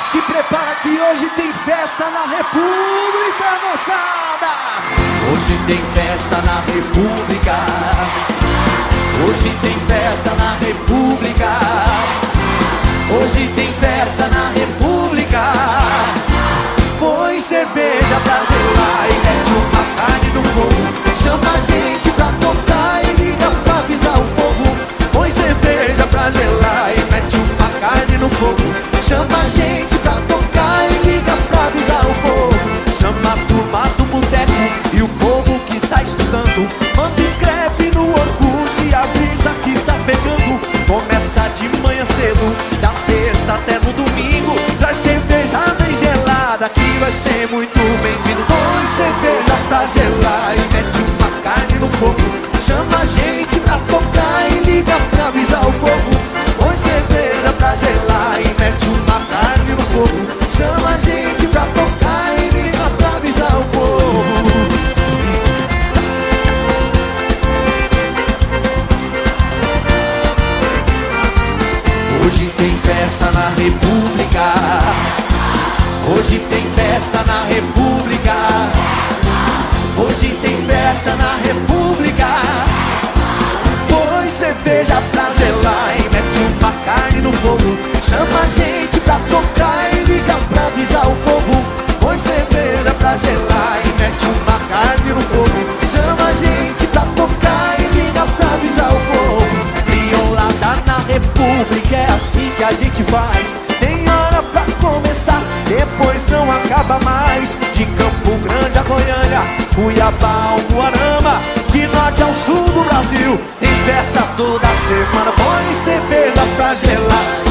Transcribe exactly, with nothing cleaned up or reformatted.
Se prepara que hoje tem festa na República, moçada. Hoje tem festa na República. Hoje tem festa na República. Hoje tem festa na República. Põe cerveja pra gelar e mete uma carne no fogo. Chama a gente pra tocar e liga pra avisar o povo. Põe cerveja pra gelar e mete uma carne no fogo. Chama a gente pra tocar e liga pra avisar o povo. Chama a turma do boteco e o povo que tá estudando. Manda escreve no Orkut, avisa que tá pegando. Começa de manhã cedo, da sexta até no domingo. Traz cerveja bem gelada que vai ser muito bem-vindo. Põe cerveja pra gelar e mete uma carne no fogo. Chama a gente pra tocar e liga pra avisar o povo. Põe cerveja pra gelar e mete uma carne no fogo. Chama a gente pra tocar e liga pra avisar o povo. Hoje tem festa na República. Hoje tem festa na República. Hoje tem festa na República. Põe cerveja pra gelar e mete uma carne no fogo. Chama a gente pra tocar e liga pra avisar o povo. Põe cerveja pra gelar e mete uma carne no fogo. Chama a gente pra tocar e liga pra avisar o povo. Criolada na República, é assim que a gente faz. Tem hora pra começar, depois não acaba mais. De Campo Grande a Goiânia, Cuiabá ao Moarama, de norte ao sul do Brasil, tem festa toda semana. Põe cerveja pra gelar